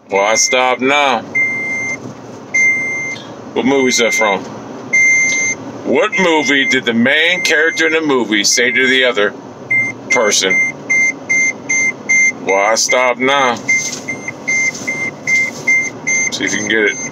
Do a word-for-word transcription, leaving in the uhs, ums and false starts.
Well, I stop now. What movie is that from? What movie did the main character in the movie say to the other person? Well, I stop now. See if you can get it.